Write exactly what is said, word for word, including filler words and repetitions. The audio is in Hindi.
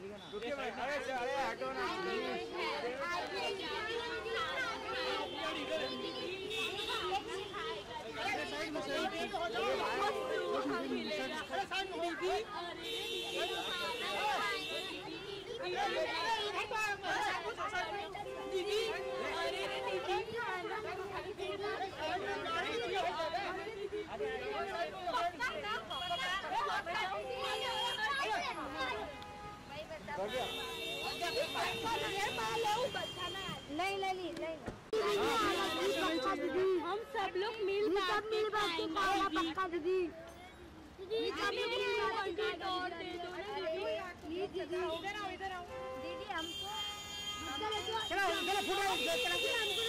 रुकिए भाई, अरे अरे हटो ना। दीदी नहीं नहीं नहीं हम सब लोग मिल सब मिल बात पक्का दीदी। दीदी इधर आओ इधर आओ दीदी हमको चलो चलो फुटाओ।